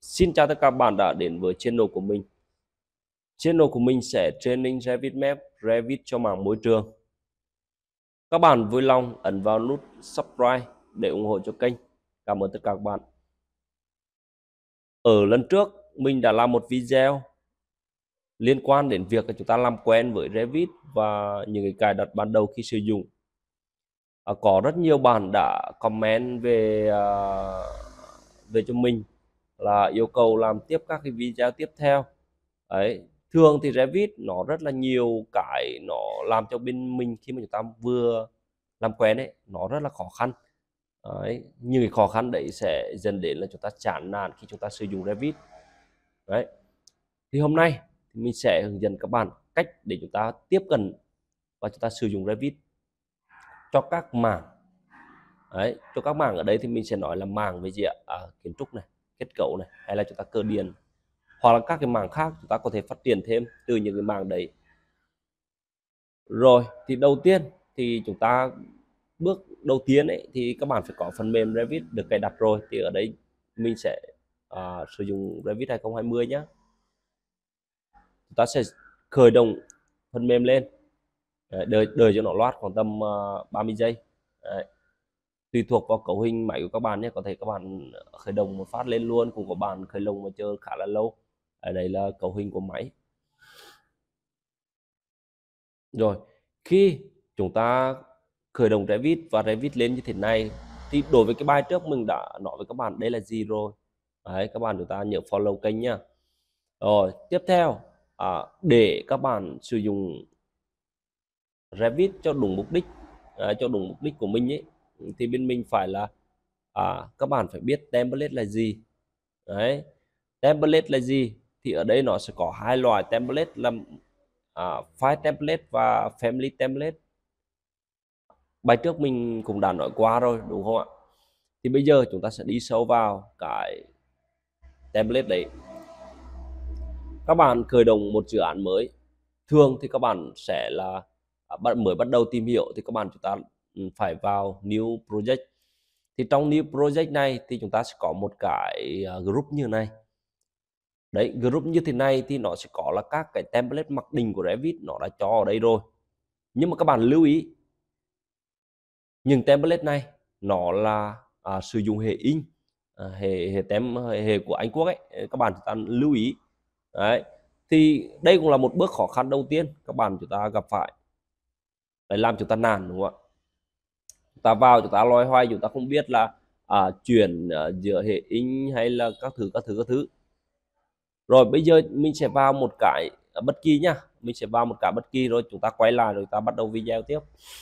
Xin chào tất cả các bạn đã đến với channel của mình. Channel của mình sẽ training Revit Map, Revit cho mảng môi trường. Các bạn vui lòng ấn vào nút subscribe để ủng hộ cho kênh. Cảm ơn tất cả các bạn. Ở lần trước mình đã làm một video liên quan đến việc chúng ta làm quen với Revit và những cái cài đặt ban đầu khi sử dụng. Có rất nhiều bạn đã comment về cho mình là yêu cầu làm tiếp các cái video tiếp theo. Đấy, thường thì Revit nó rất là nhiều cái nó làm cho bên mình khi mà chúng ta vừa làm quen ấy nó rất là khó khăn. Đấy, những cái khó khăn đấy sẽ dẫn đến là chúng ta chán nản khi chúng ta sử dụng Revit. Đấy, thì hôm nay thì mình sẽ hướng dẫn các bạn cách để chúng ta tiếp cận và chúng ta sử dụng Revit cho các mảng. Đấy, cho các mảng ở đây thì mình sẽ nói là mảng về gì ạ? Kiến trúc này, kết cấu này, hay là chúng ta cơ điện, hoặc là các cái mảng khác chúng ta có thể phát triển thêm từ những cái mảng đấy. Rồi thì đầu tiên thì chúng ta bước đầu tiên ấy thì các bạn phải có phần mềm Revit được cài đặt rồi. Thì ở đây mình sẽ sử dụng Revit 2020 nhé. Chúng ta sẽ khởi động phần mềm lên. Đợi cho nó loát khoảng tầm 30 giây. Đấy, tùy thuộc vào cấu hình máy của các bạn nhé, có thể các bạn khởi động một phát lên luôn, cũng có bạn khởi động mà chờ khá là lâu. Ở đây là cấu hình của máy. Rồi khi chúng ta khởi động Revit và Revit lên như thế này thì đối với cái bài trước mình đã nói với các bạn đây là gì rồi. Đấy, các bạn chúng ta nhớ follow kênh nhá. Rồi tiếp theo để các bạn sử dụng Revit cho đúng mục đích, cho đúng mục đích của mình ấy, thì bên mình phải là các bạn phải biết template là gì. Đấy, template là gì thì ở đây nó sẽ có hai loại template là file template và family template. Bài trước mình cũng đã nói qua rồi đúng không ạ? Thì bây giờ chúng ta sẽ đi sâu vào cái template đấy. Các bạn khởi động một dự án mới, thường thì các bạn sẽ là mới bắt đầu tìm hiểu thì các bạn chúng ta phải vào new project. Thì trong new project này thì chúng ta sẽ có một cái group như này. Đấy, group như thế này thì nó sẽ có là các cái template mặc định của Revit nó đã cho ở đây rồi. Nhưng mà các bạn lưu ý, những template này nó là sử dụng hệ in, hệ của Anh Quốc ấy, các bạn chúng ta lưu ý. Đấy, thì đây cũng là một bước khó khăn đầu tiên các bạn chúng ta gặp phải, để làm chúng ta nản đúng không ạ? Chúng ta vào chúng ta loay hoay, chúng ta không biết là chuyển giữa hệ in hay là các thứ. Rồi bây giờ mình sẽ vào một cái bất kỳ nhá, mình sẽ vào một cái bất kỳ rồi chúng ta quay lại rồi chúng ta bắt đầu video tiếp.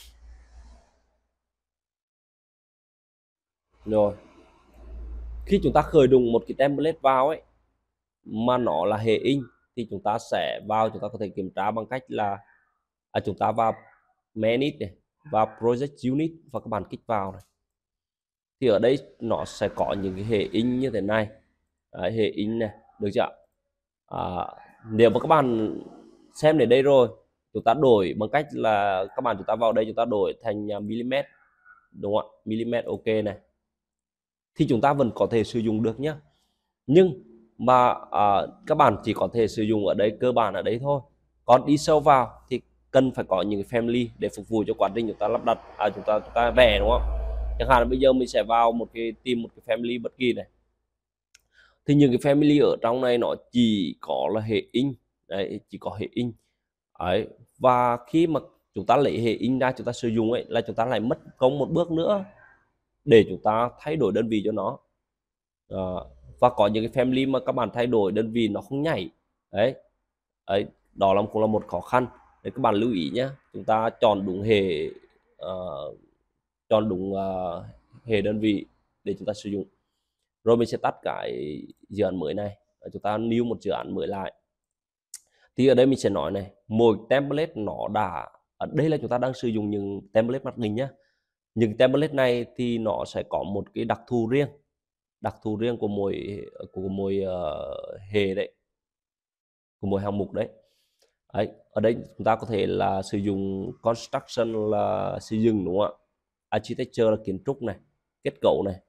Rồi khi chúng ta khởi động một cái template vào ấy mà nó là hệ in thì chúng ta sẽ vào, chúng ta có thể kiểm tra bằng cách là chúng ta vào manage này, vào project unit và các bạn kích vào này. Thì ở đây nó sẽ có những cái hệ in như thế này. Đấy, hệ in này, được chưa? Nếu mà các bạn xem đến đây rồi, chúng ta đổi bằng cách là các bạn chúng ta vào đây chúng ta đổi thành mm, đúng không ạ? Mm, ok này, thì chúng ta vẫn có thể sử dụng được nhé. Nhưng mà các bạn chỉ có thể sử dụng ở đây, cơ bản ở đây thôi. Còn đi sâu vào thì cần phải có những cái family để phục vụ cho quá trình chúng ta lắp đặt, chúng ta vẽ đúng không? Chẳng hạn là bây giờ mình sẽ vào tìm một cái family bất kỳ này, thì những cái family ở trong này nó chỉ có là hệ in. Đấy, chỉ có hệ in. Đấy, và khi mà chúng ta lấy hệ in ra chúng ta sử dụng ấy là chúng ta lại mất công một bước nữa để chúng ta thay đổi đơn vị cho nó. Và có những cái family mà các bạn thay đổi đơn vị nó không nhảy. Đấy, đấy, đó cũng là một khó khăn. Để các bạn lưu ý nhé, chúng ta chọn đúng hệ, chọn đúng hệ đơn vị để chúng ta sử dụng. Rồi mình sẽ tắt cái dự án mới này và chúng ta new một dự án mới lại. Thì ở đây mình sẽ nói này, mỗi template nó đã, ở đây là chúng ta đang sử dụng những template mặc định nhé. Những template này thì nó sẽ có một cái đặc thù riêng của mỗi hệ đấy, của mỗi hạng mục đấy. Đấy, ở đây chúng ta có thể là sử dụng construction là xây dựng đúng không ạ? Architecture là kiến trúc này, kết cấu này,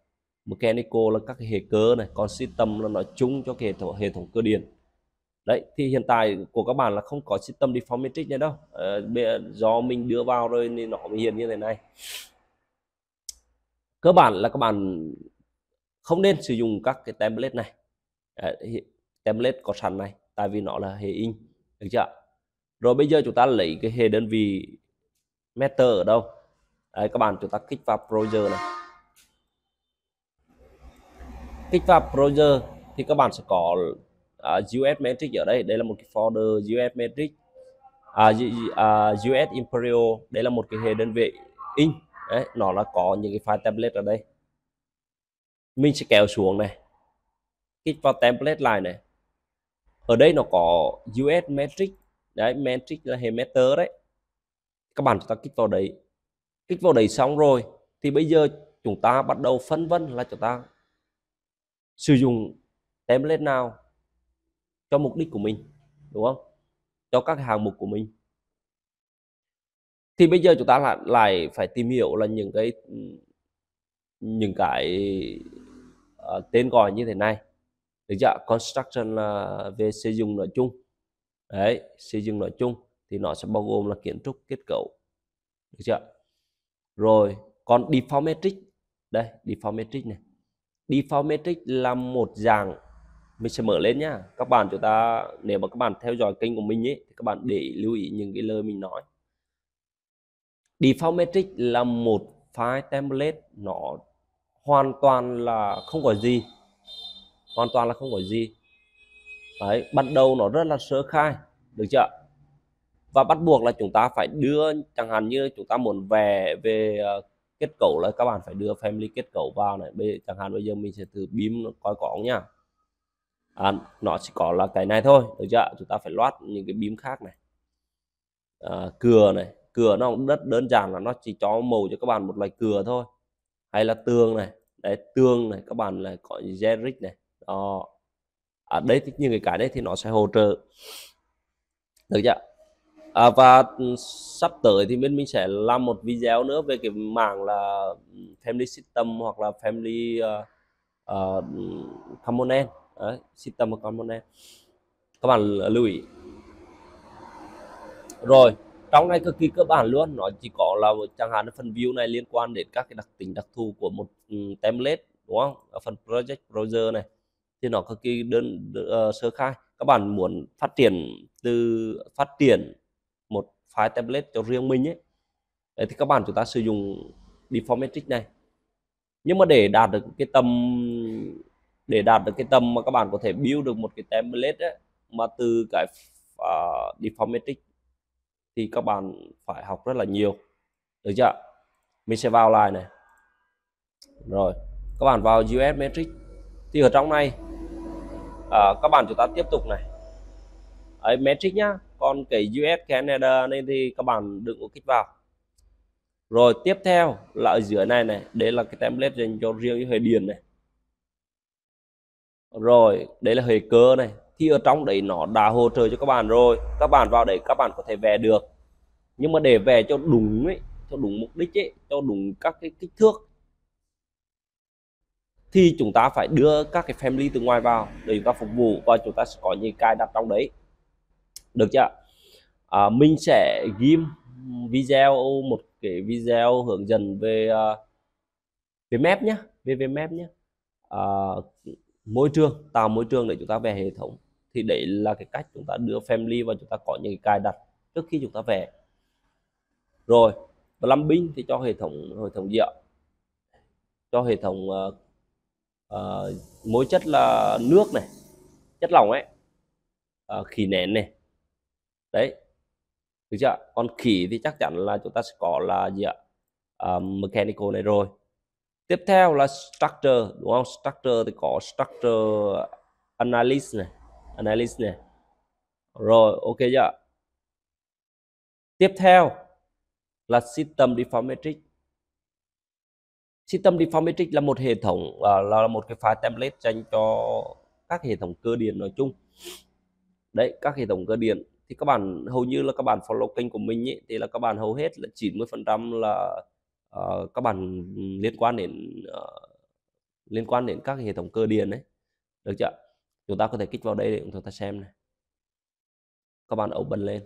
mechanical là các cái hệ cơ này, còn system là nói chung cho cái hệ thống cơ điện. Đấy thì hiện tại của các bạn là không có system deformatrix nữa đâu, do mình đưa vào rồi nên nó mới hiện như thế này. Cơ bản là các bạn không nên sử dụng các cái template này, template có sẵn này, tại vì nó là hệ in, được chưa? Rồi bây giờ chúng ta lấy cái hệ đơn vị meter ở đâu? Đấy, các bạn chúng ta kích vào browser này, kích vào browser thì các bạn sẽ có US Matrix ở đây. Đây là một cái folder US Matrix, US Imperial. Đây là một cái hệ đơn vị in. Đấy, nó là có những cái file template ở đây. Mình sẽ kéo xuống này, kích vào template lại này. Ở đây nó có US Matrix. Đấy, Matrix là hệ meter đấy. Các bạn chúng ta kích vào đấy. Kích vào đấy xong rồi thì bây giờ chúng ta bắt đầu phân vân là chúng ta sử dụng template nào cho mục đích của mình, đúng không? Cho các hàng mục của mình. Thì bây giờ chúng ta lại phải tìm hiểu là những cái tên gọi như thế này, được chưa? Construction là về xây dựng nói chung. Đấy, xây dựng nói chung thì nó sẽ bao gồm là kiến trúc, kết cấu, được chưa? Rồi còn deformatrix, đây deformatrix này, deformatrix là một dạng, mình sẽ mở lên nhá các bạn. Chúng ta nếu mà các bạn theo dõi kênh của mình ấy thì các bạn để lưu ý những cái lời mình nói. Deformatrix là một file template, nó hoàn toàn là không có gì, hoàn toàn là không có gì. Đấy, ban đầu nó rất là sơ khai, được chưa? Và bắt buộc là chúng ta phải đưa, chẳng hạn như chúng ta muốn vẽ về kết cấu là các bạn phải đưa family kết cấu vào này. Chẳng hạn bây giờ mình sẽ thử beam coi có nhá. Nó chỉ có là cái này thôi, được chưa? Chúng ta phải loát những cái beam khác này. Cửa này, cửa nó cũng rất đơn giản, là nó chỉ cho màu cho các bạn một loại cửa thôi. Hay là tường này, đấy tường này các bạn lại có Jeric này đó. Đấy thì những cái đấy thì nó sẽ hỗ trợ, được chưa? Và sắp tới thì bên mình sẽ làm một video nữa về cái mảng là family system hoặc là family component. Đấy, system và component, các bạn lưu ý. Rồi trong này cực kỳ cơ bản luôn, nó chỉ có là chẳng hạn phần view này liên quan đến các cái đặc tính đặc thù của một template, đúng không? Ở phần project browser này thì nó cực kỳ sơ khai. Các bạn muốn phát triển một file template cho riêng mình ấy, đấy thì các bạn chúng ta sử dụng deformatrix này. Nhưng mà để đạt được cái tầm mà các bạn có thể build được một cái template ấy, mà từ cái deformatrix thì các bạn phải học rất là nhiều, được chưa? Mình sẽ vào lại này, rồi các bạn vào US Matrix thì ở trong này các bạn chúng ta tiếp tục này, ấy Matrix nhá. Còn cái US Canada nên thì các bạn đừng có kích vào. Rồi tiếp theo là ở dưới này này, đây là cái template dành cho riêng hệ điện này. Rồi đây là hệ cơ này, thì ở trong đấy nó đã hỗ trợ cho các bạn rồi. Các bạn vào đấy các bạn có thể vẽ được, nhưng mà để vẽ cho đúng ấy, cho đúng mục đích ấy, cho đúng các cái kích thước thì chúng ta phải đưa các cái family từ ngoài vào để chúng ta phục vụ, và chúng ta sẽ có những cài đặt trong đấy, được chưa? Mình sẽ ghi một cái video hướng dẫn về về map nhé, về map nhé. Môi trường, tạo môi trường để chúng ta vẽ hệ thống, thì đấy là cái cách chúng ta đưa family và chúng ta có những cái cài đặt trước khi chúng ta vẽ. Rồi plumbing thì cho hệ thống gì ạ? Cho hệ thống mối chất là nước này, chất lỏng ấy, khí nén này, đấy, được chưa? Còn khí thì chắc chắn là chúng ta sẽ có là gì ạ? Mechanical này. Rồi tiếp theo là structure, đúng không? Structure thì có structure analysis này, rồi ok chưa? Tiếp theo là system deformatrix. System deformatrix là một hệ thống, là một cái file template dành cho các hệ thống cơ điện nói chung. Đấy, các hệ thống cơ điện thì các bạn hầu như là các bạn follow kênh của mình ấy, thì là các bạn hầu hết là 90% là các bạn liên quan đến liên quan đến các hệ thống cơ điện đấy, được chưa? Chúng ta có thể kích vào đây để chúng ta xem này. Các bạn open lên.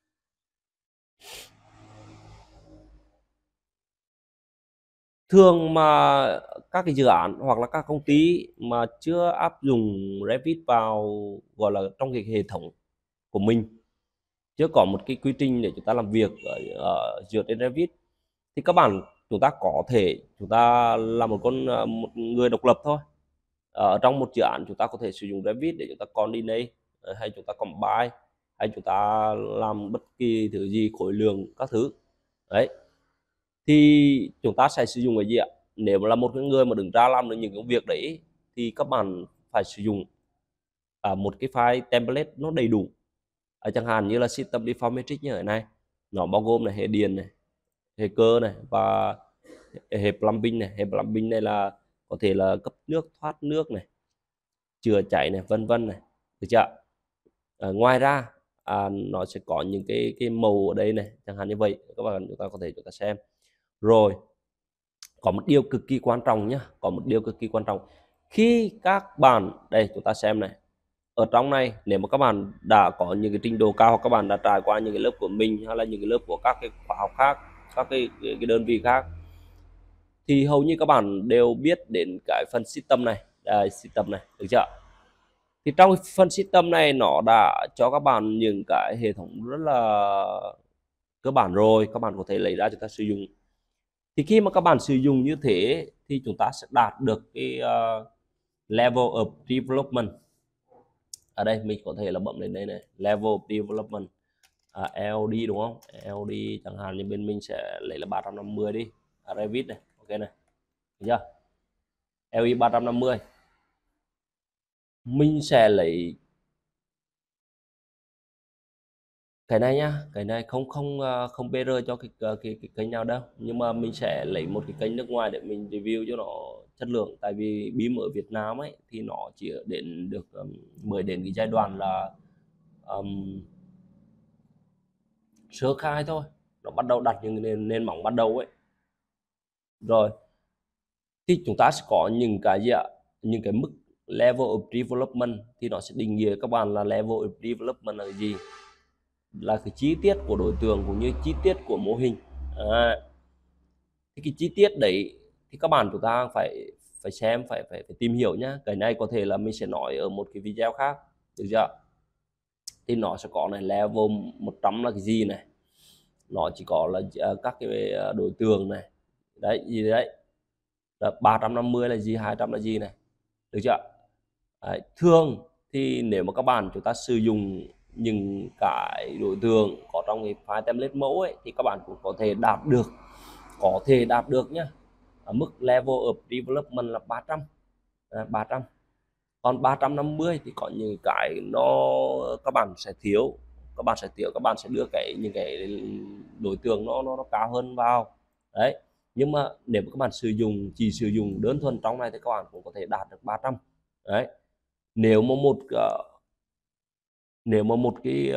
Thường mà các cái dự án hoặc là các công ty mà chưa áp dụng Revit vào gọi là trong cái hệ thống của mình, chưa có một cái quy trình để chúng ta làm việc dựa trên Revit, thì các bạn chúng ta có thể chúng ta là một người độc lập thôi. Ở trong một dự án chúng ta có thể sử dụng Revit để chúng ta coordinate, hay chúng ta combine, hay chúng ta làm bất kỳ thứ gì, khối lượng các thứ đấy, thì chúng ta sẽ sử dụng cái gì ạ? Nếu mà là một cái người mà đứng ra làm được những công việc đấy thì các bạn phải sử dụng một cái file template nó đầy đủ, chẳng hạn như là System Informatics như thế này, nó bao gồm là hệ điện này, hệ cơ này và hệ plumbing này. Hệ plumbing này là có thể là cấp nước, thoát nước này, chữa cháy này, vân vân này, được chưa? Ngoài ra nó sẽ có những cái màu ở đây này, chẳng hạn như vậy, các bạn chúng ta có thể chúng ta xem. Rồi có một điều cực kỳ quan trọng nhé, có một điều cực kỳ quan trọng khi các bạn đây chúng ta xem này, ở trong này nếu mà các bạn đã có những cái trình độ cao, hoặc các bạn đã trải qua những cái lớp của mình hay là những cái lớp của các cái khóa học khác, các cái đơn vị khác, thì hầu như các bạn đều biết đến cái phần system này. Đây, system này, được chưa? Thì trong phần system này nó đã cho các bạn những cái hệ thống rất là cơ bản rồi, các bạn có thể lấy ra chúng ta sử dụng. Thì khi mà các bạn sử dụng như thế thì chúng ta sẽ đạt được cái level of development. Ở đây mình có thể là bấm lên đây này, level of development, LD đúng không? LD chẳng hạn như bên mình sẽ lấy là 350 đi, Revit này, ok này, được chưa? LE 350 mình sẽ lấy cái này nhá, cái này không BR cho cái kênh nào đâu, nhưng mà mình sẽ lấy một cái kênh nước ngoài để mình review cho nó chất lượng. Tại vì BIM ở Việt Nam ấy thì nó chỉ đến được mới đến cái giai đoạn là sơ khai thôi, nó bắt đầu đặt những nền móng ban đầu ấy. Rồi thì chúng ta sẽ có những cái gì ạ, những cái mức level of development, thì nó sẽ định nghĩa các bạn là level of development là gì, là cái chi tiết của đối tượng cũng như chi tiết của mô hình. Thì cái chi tiết đấy thì các bạn chúng ta phải phải xem, phải tìm hiểu nhá. Cái này có thể là mình sẽ nói ở một cái video khác, được chưa? Thì nó sẽ có này, level 100 là cái gì này, nó chỉ có là các cái đối tượng này, đấy gì đấy, 350 là gì, 200 là gì này, được chưa? Đấy, thường thì nếu mà các bạn chúng ta sử dụng những cái đối tượng có trong cái file template mẫu ấy, thì các bạn cũng có thể đạt được nhá, ở mức level of development là 300. 300. Còn 350 thì có những cái các bạn sẽ thiếu, các bạn sẽ đưa những cái đối tượng nó cao hơn vào đấy. Nhưng mà nếu mà các bạn chỉ sử dụng đơn thuần trong này thì các bạn cũng có thể đạt được 300 đấy. Nếu mà một cái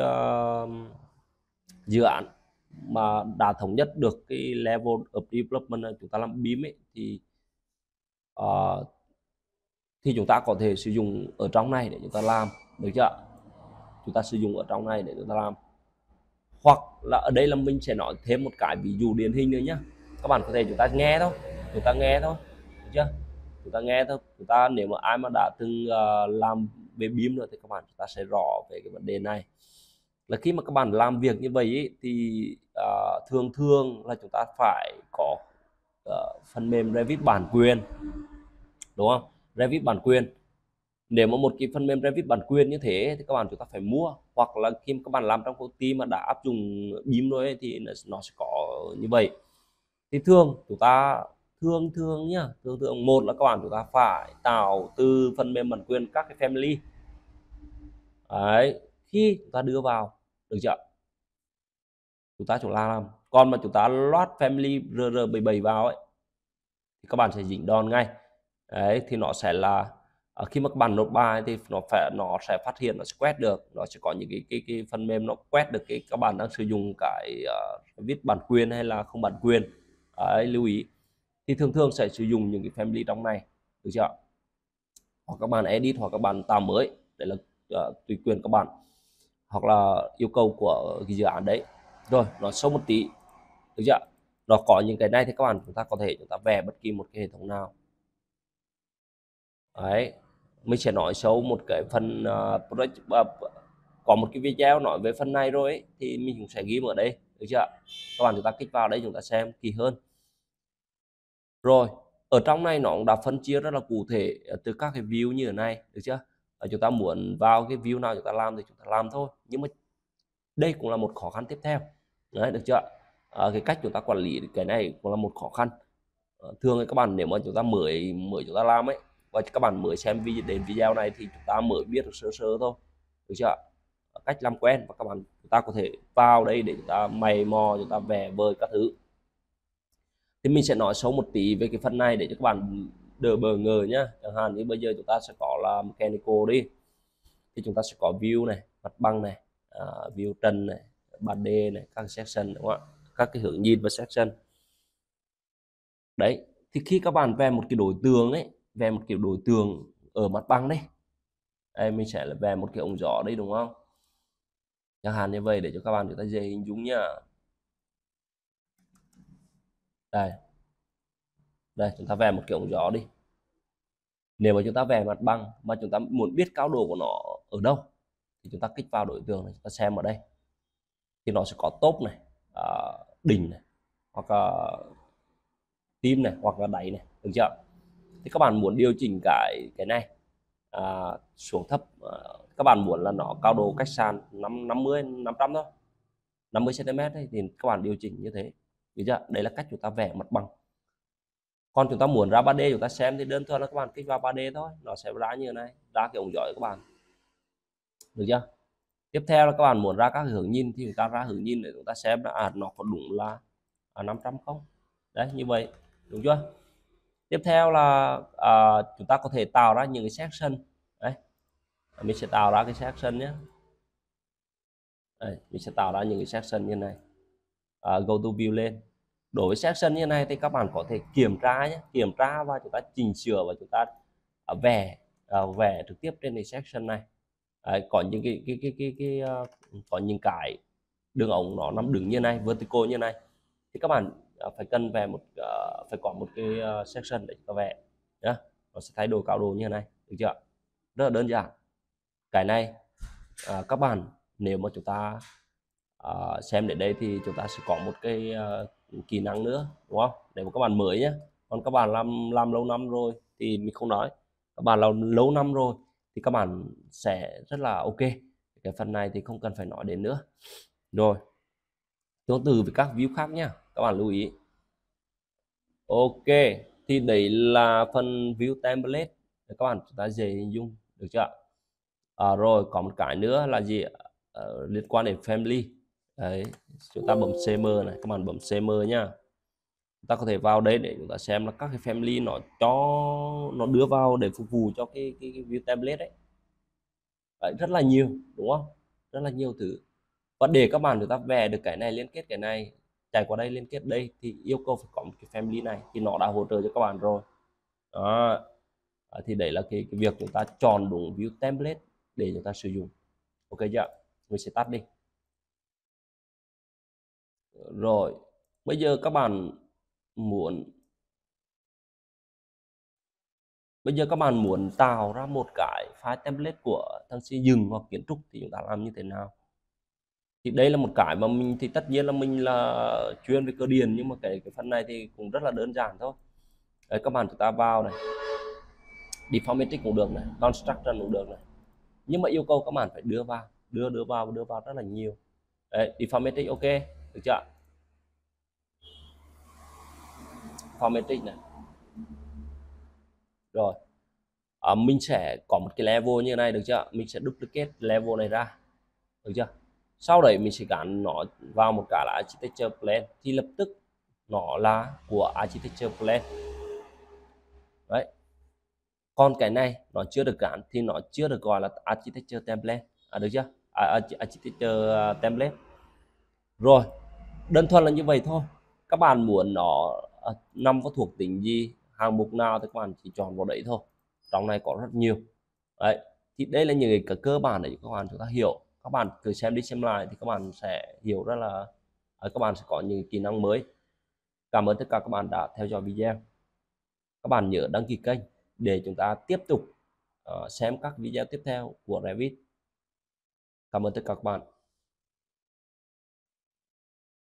dự án mà đã thống nhất được cái level of development chúng ta làm BIM ấy, thì chúng ta có thể sử dụng ở trong này để chúng ta làm, được chưa? Chúng ta sử dụng ở trong này để chúng ta làm, hoặc là ở đây là mình sẽ nói thêm một cái ví dụ điển hình nữa nhé. Các bạn có thể chúng ta nghe thôi, được chưa? Chúng ta nghe thôi, nếu mà ai mà đã từng làm về BIM rồi thì các bạn chúng ta sẽ rõ về cái vấn đề này, là khi mà các bạn làm việc như vậy ấy, thì thường thường là chúng ta phải có phần mềm Revit bản quyền, đúng không? Revit bản quyền. Nếu mà một cái phần mềm Revit bản quyền như thế thì các bạn chúng ta phải mua, hoặc là khi các bạn làm trong công ty mà đã áp dụng BIM rồi ấy, thì nó sẽ có như vậy. Thì thường nhá, một là các bạn chúng ta phải tạo từ phần mềm bản quyền các cái family đấy, khi chúng ta đưa vào, được chưa? Chúng ta làm, còn mà chúng ta loát family RR77 vào ấy thì các bạn sẽ dính đòn ngay đấy. Thì nó sẽ là khi mà các bạn nộp bài thì nó sẽ phát hiện, nó sẽ quét được, nó sẽ có những cái phần mềm nó quét được các bạn đang sử dụng cái viết bản quyền hay là không bản quyền đấy, lưu ý. Thì thường sẽ sử dụng những cái family trong này được chưa? Hoặc các bạn edit hoặc các bạn tạo mới, đấy là tùy quyền các bạn, hoặc là yêu cầu của cái dự án đấy. Rồi nói sâu một tí, được chưa? Nó có những cái này thì các bạn chúng ta có thể chúng ta vẽ bất kỳ một cái hệ thống nào. Đấy, mình sẽ nói sâu một cái phần có một cái video nói về phần này rồi ấy, thì mình cũng sẽ ghi ở đây, được chưa? Các bạn chúng ta kích vào đây chúng ta xem kỹ hơn. Rồi ở trong này nó cũng đã phân chia rất là cụ thể từ các cái view như thế này, được chưa? Chúng ta muốn vào cái view nào chúng ta làm thì chúng ta làm thôi, nhưng mà đây cũng là một khó khăn tiếp theo. Đấy, được chưa? Cái cách chúng ta quản lý cái này cũng là một khó khăn. Thường thì các bạn nếu mà chúng ta mới chúng ta làm ấy, và các bạn mới xem đến video này thì chúng ta mới biết được sơ sơ thôi, được chưa? Cách làm quen và các bạn chúng ta có thể vào đây để chúng ta mày mò, chúng ta vẽ vời các thứ. Thì mình sẽ nói sâu một tí về cái phần này để cho các bạn đỡ bỡ ngỡ nhá. Chẳng hạn như bây giờ chúng ta sẽ có là mechanical đi, thì chúng ta sẽ có view này, mặt bằng này, view trần này, 3D này, các section, đúng không ạ? Các cái hướng nhìn và section. Đấy, thì khi các bạn vẽ một cái đối tượng ấy, vẽ một kiểu đối tượng ở mặt bằng đấy, đây mình sẽ là vẽ một cái ống gió đây, đúng không? Chẳng hạn như vậy để cho các bạn chúng ta dễ hình dung nhá. Đây, đây chúng ta vẽ một kiểu ống gió đi. Nếu mà chúng ta vẽ mặt bằng mà chúng ta muốn biết cao độ của nó ở đâu thì chúng ta kích vào đối tượng này, chúng ta xem ở đây thì nó sẽ có top này, đỉnh này, hoặc là tim này, hoặc là đáy này, được chưa? Thì các bạn muốn điều chỉnh cái này xuống thấp, các bạn muốn là nó cao độ cách sàn 50 500 thôi, 50 cm ấy, thì các bạn điều chỉnh như thế, được chưa? Đấy là cách chúng ta vẽ mặt bằng. Còn chúng ta muốn ra 3D chúng ta xem thì đơn thuần là các bạn kích vào 3D thôi, nó sẽ ra như thế này, ra cái ống gió các bạn, được chưa? Tiếp theo là các bạn muốn ra các hướng nhìn thì chúng ta ra hướng nhìn để chúng ta xem là nó có đúng là 500 không. Đấy, như vậy, đúng chưa? Tiếp theo là chúng ta có thể tạo ra những cái section. Đấy, mình sẽ tạo ra cái section nhé. Đây, mình sẽ tạo ra những cái section như này. Go to view lên. Đối với section như này thì các bạn có thể kiểm tra nhé, kiểm tra và chúng ta chỉnh sửa và chúng ta vẽ trực tiếp trên cái section này. Đấy, có những có những cái đường ống nó nằm đứng như này, vertical như này, thì các bạn phải cần vẽ phải có một cái section để chúng ta vẽ nhé. Nó sẽ thay đổi cao độ như này, được chưa? Rất là đơn giản. Cái này các bạn nếu mà chúng ta xem đến đây thì chúng ta sẽ có một cái kỹ năng nữa, đúng không? Nếu mà các bạn mới nhé, còn các bạn làm lâu năm rồi thì mình không nói. Các bạn làm lâu năm rồi thì các bạn sẽ rất là ok. Cái phần này thì không cần phải nói đến nữa. Rồi, tương tự với các view khác nhá, các bạn lưu ý. Ok, thì đấy là phần view template để các bạn chúng ta dễ hình dung, được chưa? Rồi có một cái nữa là gì? Liên quan đến family. Đấy, chúng ta bấm CM này, các bạn bấm CM nhá. Chúng ta có thể vào đây để chúng ta xem là các cái family nó đưa vào để phục vụ cho cái view template đấy. Đấy, rất là nhiều, đúng không? Rất là nhiều thứ. Và để các bạn chúng ta vẽ được cái này, liên kết cái này, chạy qua đây liên kết đây thì yêu cầu phải có một cái family này thì nó đã hỗ trợ cho các bạn rồi. Đó. Thì đấy là cái việc chúng ta chọn đúng view template để chúng ta sử dụng. Ok chưa? Mình sẽ tắt đi. Rồi, bây giờ các bạn muốn tạo ra một cái file template của thằng xây dựng hoặc kiến trúc thì chúng ta làm như thế nào? Thì đây là một cái mà mình thì tất nhiên là mình là chuyên về cơ điển, nhưng mà cái phần này thì cũng rất là đơn giản thôi. Đấy, các bạn chúng ta vào này, deformatic cũng được này, construction cũng được này, nhưng mà yêu cầu các bạn phải đưa vào rất là nhiều. Đấy, deformatic ok, được chưa? Deformatic này. Rồi, mình sẽ có một cái level như này, được chưa? Mình sẽ duplicate level này ra, được chưa? Sau đấy mình sẽ gắn nó vào một cái là architecture plan thì lập tức nó là của architecture plan. Đấy, còn cái này nó chưa được gắn thì nó chưa được gọi là architecture template, được chưa? Architecture template. Rồi, đơn thuần là như vậy thôi. Các bạn muốn nó nằm vào thuộc tính gì hàng mục nào thì các bạn chỉ chọn vào đấy thôi. Trong này có rất nhiều đấy. Thì đây là những cái cơ bản để các bạn chúng ta hiểu. Các bạn cứ xem đi xem lại thì các bạn sẽ hiểu rất là các bạn sẽ có những kỹ năng mới. Cảm ơn tất cả các bạn đã theo dõi video. Các bạn nhớ đăng ký kênh để chúng ta tiếp tục xem các video tiếp theo của Revit. Cảm ơn tất cả các bạn.